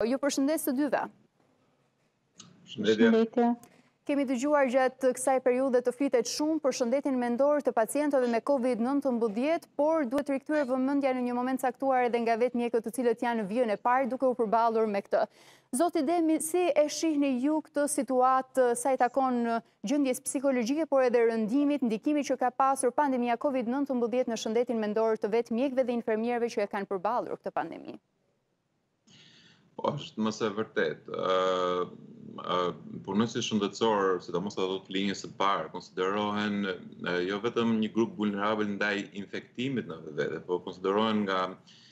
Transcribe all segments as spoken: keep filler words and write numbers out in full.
Ju përshëndes të dyve. Shëndetje. Kemi dëgjuar gjatë kësaj periudhe të flitet shumë për shëndetin mendor të pacientëve me COVID nëntëmbëdhjetë, por duhet rikthyer vëmendja në një moment caktuar edhe nga vetë mjekët të cilët janë në vijën e parë duke u përballur me këtë. Zoti Demi, si e shihni ju këtë situatë sa i takon gjendjes psikologjike, por edhe rëndimit, ndikimit që ka pasur pandemia COVID nëntëmbëdhjetë në shëndetin mendor të vetë mjekëve dhe infermierëve që e kanë përballur këtë pandemi? Po, është më se vërtet. Uh, uh, Punësit shëndetësor, sidomos ato të linjës së parë, konsiderohen uh, jo vetëm një grup vulnerabël ndaj infektimit në vetë, por konsiderohen nga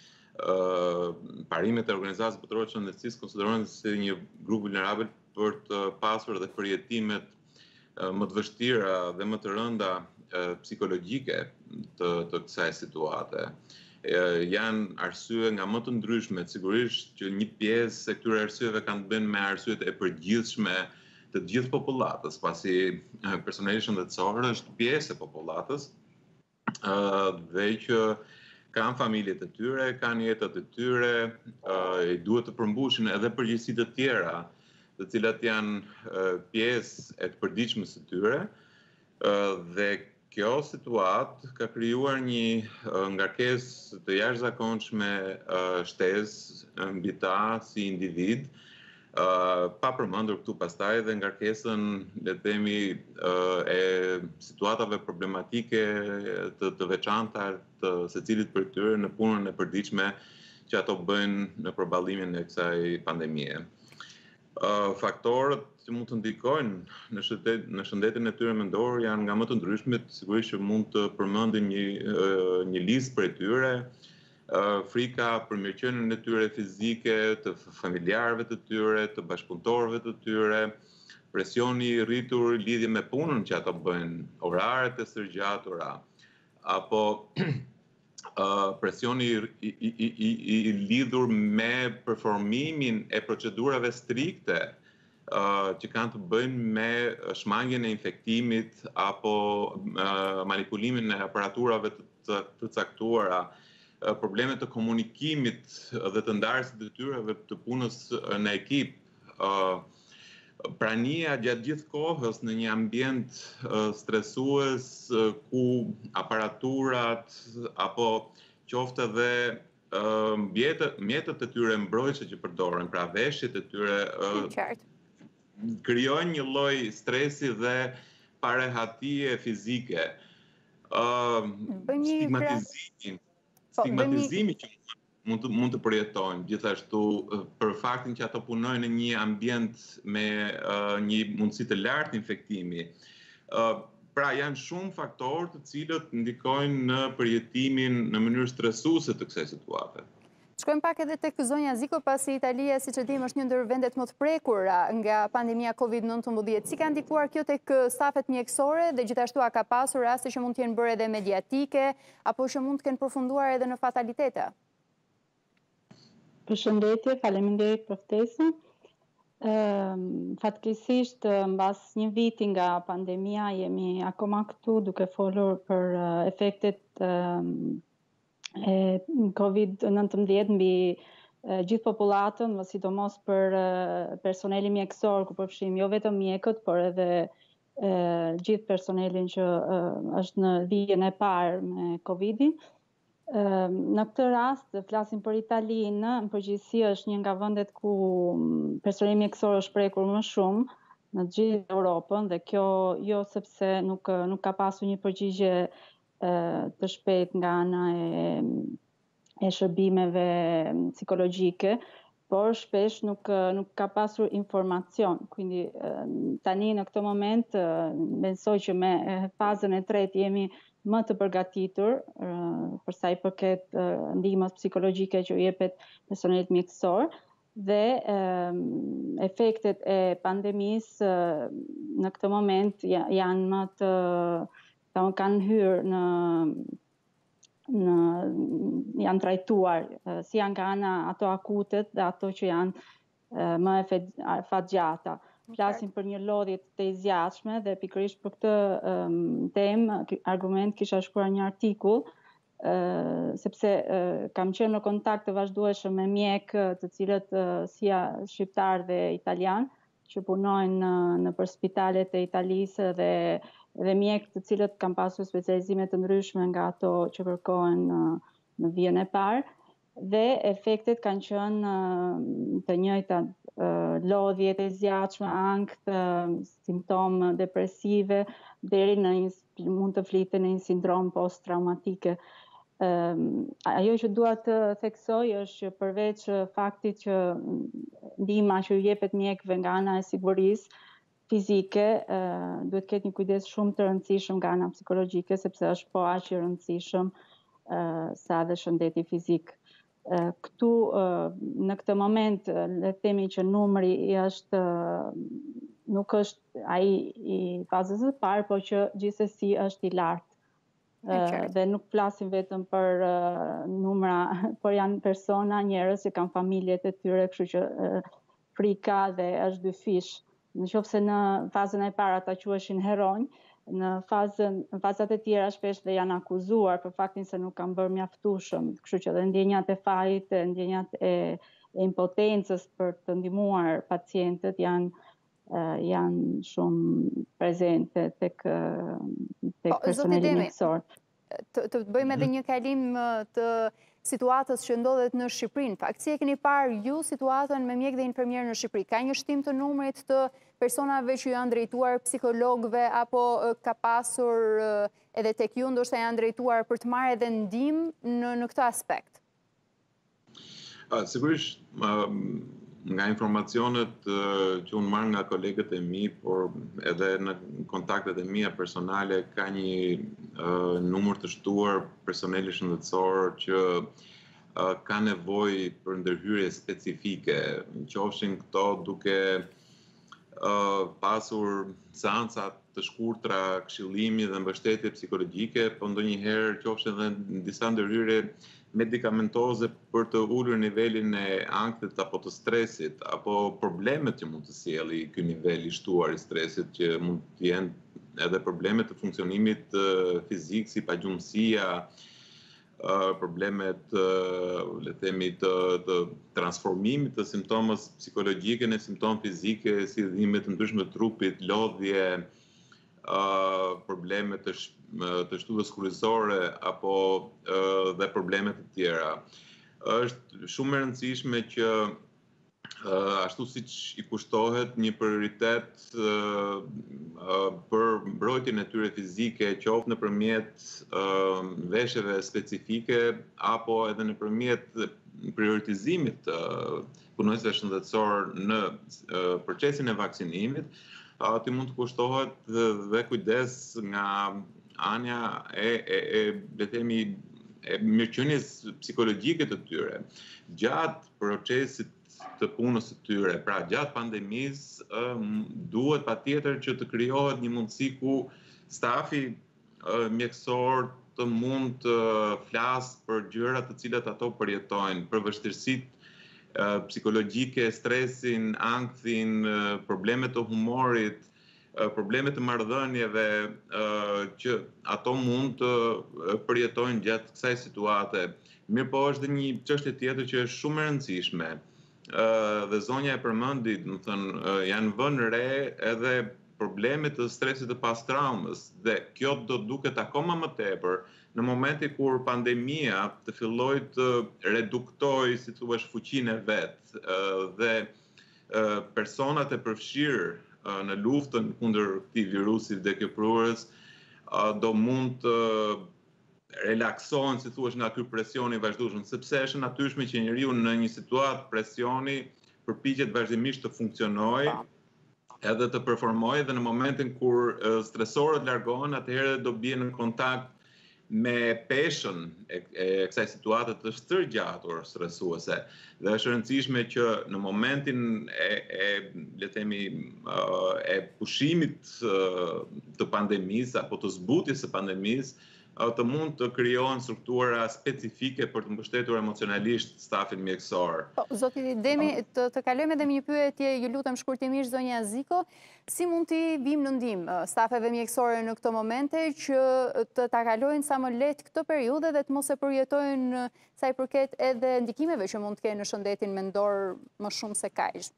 uh, parimet e Organizatës Botërore të Shëndetësisë, konsiderohen si një grup vulnerabël për të pasur edhe përjetimet uh, më të vështira dhe më të rënda uh, psikologjike të, të kësaj situate. Janë arsye nga më të ndryshme, sigurisht që një pjesë e këtyre arsyeve kanë të bëjnë me arsyet e përgjithshme të gjithë popullatës, pasi personeli shëndetësor është pjesë e popullatës dhe që kanë familjet e tyre, kanë jetët e tyre, duhet të përmbushin edhe përgjegjësitë të tjera, të cilat janë pjesë e të përditshme së tyre, dhe kjo situatë ka krijuar një ngarkesë të jashtëzakonshme shtesë mbi ta si individ, pa përmendur këtu pastaj dhe ngarkesën, le të themi, e situatave problematike të, të veçanta të secilit për këtyre në punën e përditshme që ato bëjnë në përballimin e kësaj pandemie. Faktorët që mund të ndikojnë në, shëndet, në shëndetin e tyre mendor janë nga më të ndryshmet, sigurisht që mund të përmendim një, një listë për tyre, frika për mirëqenien e tyre fizike, të familjarëve të tyre, të bashkëpunëtorëve të tyre, presioni i rritur lidhje me punën që ato bëjnë, oraret e sër gjatura, apo Uh, presioni i, i, i, i lidhur me performimin e procedurave strikte uh, që kanë të bëjnë me shmangjen e infektimit apo uh, manipulimin e aparaturave të, të, të caktuara, uh, problemet të komunikimit dhe të ndarjes së detyrave të punës në ekip, uh, prania gjatë gjithë kohës në një ambient uh, stresues uh, ku aparaturat apo qoftë edhe uh, mjetët, mjetët e tyre mbrojtëse që përdoren, pra veshjet e tyre uh, krijojnë një lloj stresi dhe parehatie fizike. Uh, stigmatizimi, stigmatizimi që mund të, mund të përjetojnë, gjithashtu për faktin që ato punojnë në një ambient me uh, një mundësi të lartë infektimi. Uh, pra janë shumë faktorë të cilët ndikojnë në përjetimin në mënyrë stresuese të kësaj situate. Shkojmë pak edhe tek zonja Ziko, pasi Italia, siç e dim, është një ndër vendet më të prekura nga pandemia COVID nëntëmbëdhjetë. Si ka ndikuar kjo tek stafet mjekësore dhe gjithashtu a ka pasur raste që mund të jenë bërë edhe mediatike apo që mund të kenë përfunduar edhe në fatalitete? Përshëndetje, faleminderit për ftesën. Fatkeqësisht, mbas një viti nga pandemia, jemi akoma këtu duke folur për efektet e COVID nëntëmbëdhjetë mbi gjithë popullatën, më sidomos për personelin mjekësor, ku përfshim jo vetëm mjekët, por edhe gjithë personelin që është në vijën e parë me COVID-in. Në këtë rast, flasim për Italinë, në përgjithësi është një nga vendet ku personeli mjekësor është prekur më shumë në gjithë Europën, dhe kjo jo sepse nuk, nuk ka pasur një përgjigje të shpejt nga ana e, e shërbimeve psikologjike, por shpesh nuk, nuk ka pasur informacion. Quindi tani në këtë moment mendoj që me fazën e tretë jemi më të përgatitur uh, për sa i përket uh, ndihmës psikologjike që u jepet personelit mjekësor, dhe uh, efektet e pandemisë uh, në këtë moment janë më të uh, kanë hyrë në në janë trajtuar uh, si janë nga ana ato akutet dhe ato që janë uh, më fatgjata. Flasim për një lodhje të zgjatshme dhe pikërisht për këtë um, temë, argument, kisha shkruar një artikull Uh, sepse uh, kam qenë në kontakt të vazhdueshëm me mjekë të cilët uh, si shqiptar dhe italian që punojnë në, në për spitalet e Italisë dhe, dhe mjekë të cilët kanë pasur specializime të ndryshme nga ato që kërkohen uh, në vijën e parë dhe efektet kanë qenë uh, të njëjta, uh, lodhje të zgjatshme, ankth, uh, simptomë depresive deri në një, mund të flitet në një sindrom post-traumatike. Um, ajo që dua të theksoj është që përveç faktit që ndihma që ju jepet mjekëve nga ana e sigurisë fizike, uh, duhet të ketë një kujdes shumë të rëndësishëm nga ana psikologjike, sepse është po aq i rëndësishëm uh, sa dhe shëndeti fizik. Uh, këtu, uh, në këtë moment, le të themi që numri i është, uh, nuk është ai i fazës së parë, por që gjithsesi është i lartë. Uh, dhe nuk flasim vetëm për uh, numra, por janë persona, njerëz që kanë familjet e tyre, kështu që uh, frika dhe është dyfish. Nëse në fazën e parë ata quheshin heronj, në fazën në fazat e tjera shpesh dhe janë akuzuar për faktin se nuk kanë bërë mjaftueshëm, kështu që dhe ndjenjat e fajit, ndjenjat e, e impotencës për të ndihmuar pacientët janë Uh, janë shumë prezente tek, uh, tek po, personeli mjekësor. Të, të bëjmë edhe një kalim të situatës që ndodhet në Shqipëri. Në fakt, si e keni parë ju situatën me mjek dhe infermierë në Shqipëri? Ka një shtim të numrit të personave që janë drejtuar psikologëve apo ka pasur edhe tek ju ndoshta janë drejtuar për të marrë edhe ndihmë në, në këtë aspekt? Uh, sigurisht, um... nga informacionet uh, që unë marrë nga kolegët e mi, por edhe në kontaktet e mia personale, ka një uh, numër të shtuar personeli shëndetësor që uh, ka nevojë për ndërhyrje specifike, qofshin këto duke uh, pasur seanca të shkurtra këshillimi dhe mbështetje psikologjike, por ndonjëherë qofshin edhe në disa ndërhyrje medikamentoze për të ulur nivelin e ankthit apo të stresit, apo problemet që mund të sjellë ky nivel i shtuar i stresit, që mund të jenë edhe problemet të funksionimit uh, fizik, si pagjumësia, uh, problemet uh, le të themi të, të transformimit të simptomës psikologjike në simptomë fizike, si dhimbje të ndryshme të trupit, lodhje, uh, probleme të sh të shtutës kurrizore apo uh, dhe probleme të tjera. Është shumë e rëndësishme që uh, ashtu siç i kushtohet një prioritet uh, uh, për mbrojtjen e tyre fizike, qoftë nëpërmjet uh, veshjeve specifike apo edhe nëpërmjet prioritizimit të uh, punonjësve shëndetësor në uh, procesin e vaksinimit, aty mund të kushtohet dhe, dhe kujdes nga anja e, e, e le të themi e mirëqenies psikologjike të tyre gjatë procesit të punës së tyre. Pra gjatë pandemisë um, duhet patjetër që të krijohet një mundësi ku stafi uh, mjekësor të mund të flasë për gjërat të cilat ato përjetojnë, për vështirësitë uh, psikologjike, stresin, ankthin, uh, problemet të humorit, problemet të marrëdhënieve uh, që ato mund të përjetojnë gjatë kësaj situate. Mirë po është dhe një çështje tjetër që është shumë e rëndësishme. Uh, dhe zonja e përmendi, do të thënë, uh, janë vënë re edhe problemet të stresit të pas-traumës dhe kjo do duket akoma më tepër në momenti kur pandemia të filloi të reduktojë, si thuaç, fuqinë e vet uh, dhe uh, personat e përfshirë në luftën kundër këtij virusi vdekjeprurës do mund të relaksohen, si thuaç, nga ky presion i vazhdueshëm, sepse është natyrshme që njeriu në një situatë presioni përpiqet vazhdimisht të funksionojë edhe të performojë, dhe në momentin kur stresorët largohen, atëherë do bie në kontakt me peshën e, e kësaj situate të stërgjatur stresuese. Dhe është e rëndësishme që në momentin e, e le të themi e pushimit të pandemisë apo të zbutjes së pandemisë, të mund të krijohen struktura specifike për të mbështetur emocionalisht stafin mjekësor. Po, zoti Demi, të, të kalojmë edhe një pyetje, ju lutem shkurtimisht zonja Ziko, si mund t'i vim në ndihmë stafeve mjekësore në këto momente që të ta kalojnë sa më lehtë këtë periudhë dhe të mos e përjetojnë sa i përket edhe ndikimeve që mund të kenë në shëndetin mendor më shumë se kaq?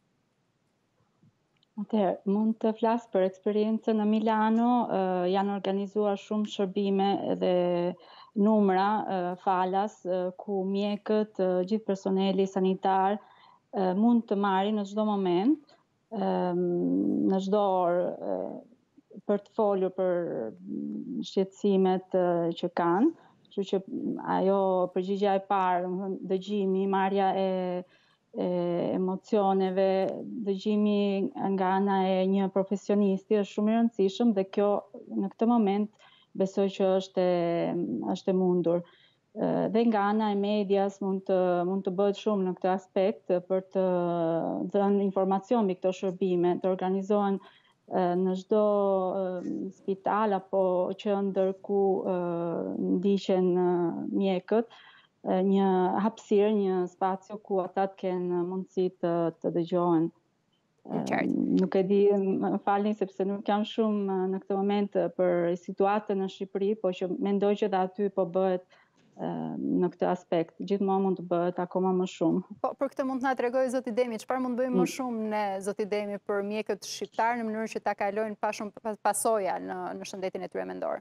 Atëherë, mund të flas për eksperiencën në Milano, uh, janë organizuar shumë shërbime dhe numra uh, falas uh, ku mjekët, uh, gjithë personeli sanitar uh, mund të marrin në çdo moment, uh, në çdo orë uh, për të folur për shqetësimet uh, që kanë, kështu që ajo përgjigjja e parë, dëgjimi, marrja e e emocioneve, dëgjimi nga ana e një profesionisti është shumë i rëndësishëm dhe kjo në këtë moment besoj që është e, është e mundur. Dhe nga ana e medias mund të mund të bëhet shumë në këtë aspekt për të dhënë informacion mbi këto shërbime, të organizohen në çdo spital apo qendër ku ndiqen mjekët një hapësirë, një spacio ku ata të kenë mundësi të, të dëgjohen. Nuk e di, më falni sepse nuk jam shumë në këtë moment për situatën në Shqipëri, po që mendoj që dhe aty po bëhet në këtë aspekt. Gjithmonë mund të bëhet akoma më shumë. Po, për këtë mund të na tregoj zoti Demi, çfarë mund bëjmë më shumë ne zoti Demi për mjekët shqiptar në mënyrë që ta kalojnë pa shumë pasoja në, në shëndetin e tyre mendor?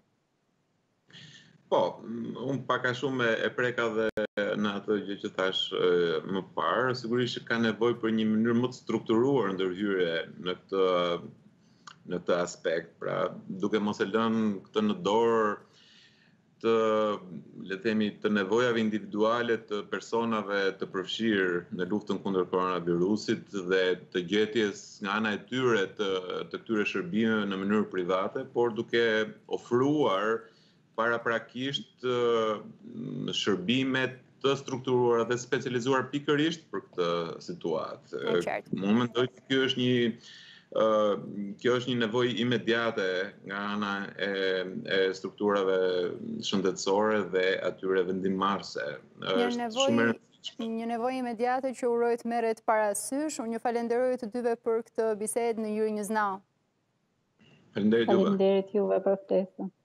Po, unë paka shumë e preka dhe në atë gjë që thash më parë, sigurisht që ka nevojë për një mënyrë më të strukturuar ndërhyrje në këtë në këtë aspekt. Pra, duke mos e lënë këtë në dorë të, le të themi, të nevojave individuale të personave të përfshirë në luftën kundër koronavirusit dhe të gjetjes nga ana e tyre të, të këtyre shërbimeve në mënyrë private, por duke ofruar paraprakisht shërbimet të strukturuara dhe specializuar pikërisht për këtë situatë. Unë mendoj që kjo është një uh, kjo është një nevojë imediate nga ana e, e strukturave shëndetësore dhe atyre vendimmarrëse. Një nevojë Një nevojë imediate që uroj të merret parasysh. Unë ju falenderoj të dyve për këtë bisedë në Juri News Now. Faleminderit juve. Faleminderit juve për ftesën.